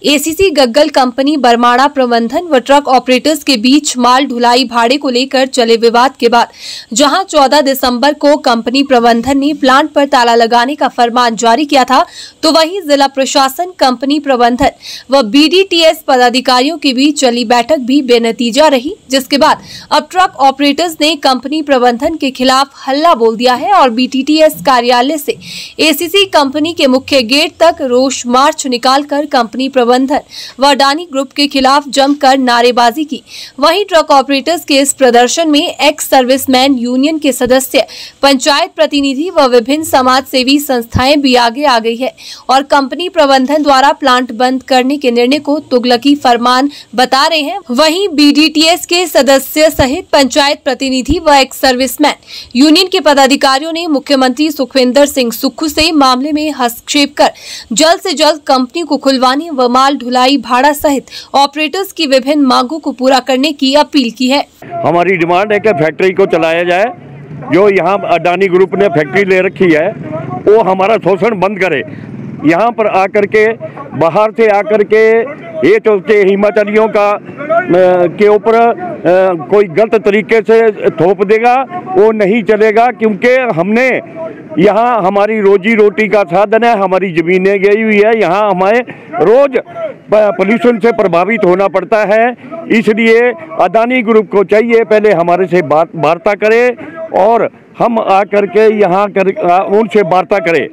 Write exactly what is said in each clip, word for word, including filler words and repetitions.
ACC Gaggal company बरमाड़ा प्रबंधन व truck operators के बीच माल ढुलाई भाड़े को लेकर चले विवाद के बाद जहां चौदह दिसंबर को कंपनी प्रबंधन ने प्लांट पर ताला लगाने का फरमान जारी किया था, तो वहीं जिला प्रशासन, कंपनी प्रबंधन व बीडीटीएस पदाधिकारियों के बीच चली बैठक भी बेनतीजा रही, जिसके बाद अब ट्रक ऑपरेटर्स ने कंपनी प्रबंधन के खिलाफ हल्ला बोल दिया है और बीटीटीएस कार्यालय से एसीसी कंपनी के मुख्य गेट तक रोष मार्च निकालकर कंपनी प्रबंधन व अडानी ग्रुप के खिलाफ जमकर नारेबाजी की। वहीं ट्रक ऑपरेटर्स के इस प्रदर्शन में एक्स सर्विसमैन यूनियन के सदस्य, पंचायत प्रतिनिधि व विभिन्न समाज सेवी संस्थाएं भी आगे आ गई है और कंपनी प्रबंधन द्वारा प्लांट बंद करने के निर्णय को तुगलकी फरमान बता रहे हैं। वहीं बीडीटीएस के सदस्य सहित पंचायत प्रतिनिधि व एक्स सर्विसमैन यूनियन के पदाधिकारियों ने मुख्यमंत्री सुखविंदर सिंह सुक्खू से मामले में हस्तक्षेप कर जल्द से जल्द कंपनी को खुलवाने व माल ढुलाई भाड़ा सहित ऑपरेटर्स की विभिन्न मांगों को पूरा करने की अपील की है। हमारी डिमांड है कि फैक्ट्री को चलाया जाए। जो यहाँ अडानी ग्रुप ने फैक्ट्री ले रखी है वो हमारा शोषण बंद करे। यहाँ पर आकर के बाहर से आकर के ये चलते हिमाचलियों का के ऊपर कोई गलत तरीके से थोप देगा, वो नहीं चलेगा, क्योंकि हमने यहाँ हमारी रोजी रोटी का साधन है, हमारी ज़मीनें गई हुई है, यहाँ हमें रोज पोल्यूशन से प्रभावित होना पड़ता है। इसलिए अडानी ग्रुप को चाहिए पहले हमारे से बात वार्ता करे और हम आकर के यहाँ कर उनसे वार्ता करें।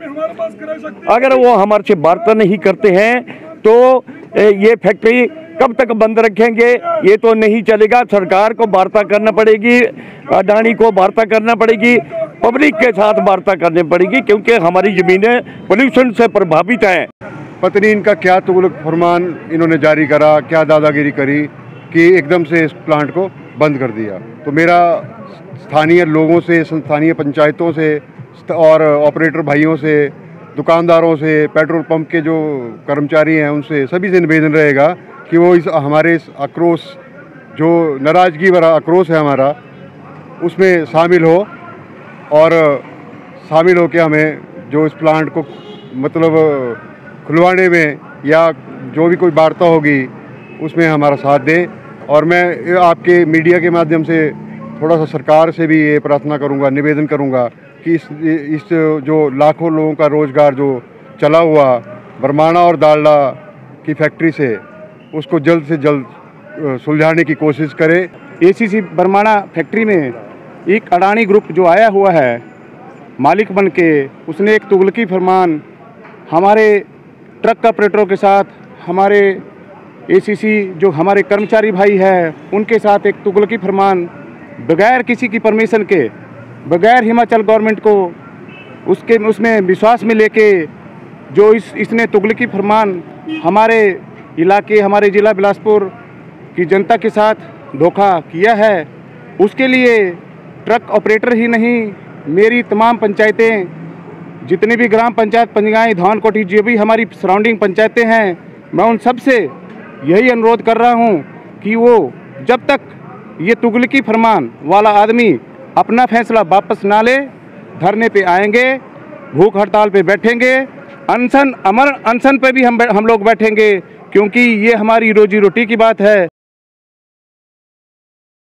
अगर वो हमारे से वार्ता नहीं करते हैं तो ये फैक्ट्री कब तक बंद रखेंगे, ये तो नहीं चलेगा। सरकार को वार्ता करना पड़ेगी, अडानी को वार्ता करना पड़ेगी, पब्लिक के साथ वार्ता करनी पड़ेगी, क्योंकि हमारी ज़मीनें पोल्यूशन से प्रभावित हैं। पता नहीं इनका क्या तुगलक फरमान इन्होंने जारी करा, क्या दादागिरी करी कि एकदम से इस प्लांट को बंद कर दिया। तो मेरा स्थानीय लोगों से, स्थानीय पंचायतों से और ऑपरेटर भाइयों से, दुकानदारों से, पेट्रोल पंप के जो कर्मचारी हैं उनसे, सभी से निवेदन रहेगा कि वो इस हमारे इस आक्रोश, जो नाराज़गी भरा आक्रोश है हमारा, उसमें शामिल हो और शामिल हो के हमें जो इस प्लांट को मतलब खुलवाने में या जो भी कोई वार्ता होगी उसमें हमारा साथ दें। और मैं आपके मीडिया के माध्यम से थोड़ा सा सरकार से भी ये प्रार्थना करूंगा, निवेदन करूंगा कि इस इस जो लाखों लोगों का रोज़गार जो चला हुआ बरमाड़ा और डालडा की फैक्ट्री से, उसको जल्द से जल्द सुलझाने की कोशिश करें। एसीसी बरमाड़ा फैक्ट्री में एक अडानी ग्रुप जो आया हुआ है मालिक बन के, उसने एक तुगलकी फरमान हमारे ट्रक ऑपरेटरों के साथ, हमारे एसीसी जो हमारे कर्मचारी भाई हैं उनके साथ एक तुगलकी फरमान बगैर किसी की परमिशन के, बगैर हिमाचल गवर्नमेंट को उसके उसमें विश्वास में लेके जो इस इसने तुगलकी फरमान हमारे इलाके, हमारे ज़िला बिलासपुर की जनता के साथ धोखा किया है, उसके लिए ट्रक ऑपरेटर ही नहीं, मेरी तमाम पंचायतें, जितनी भी ग्राम पंचायत पंजगाई, धानकोटी, जो भी हमारी सराउंडिंग पंचायतें हैं, मैं उन सब से यही अनुरोध कर रहा हूं कि वो जब तक ये तुगलकी फरमान वाला आदमी अपना फैसला वापस ना ले, धरने पे आएंगे, भूख हड़ताल पे बैठेंगे, अनशन अमर अनशन पे भी हम हम लोग बैठेंगे, क्योंकि ये हमारी रोजी रोटी की बात है।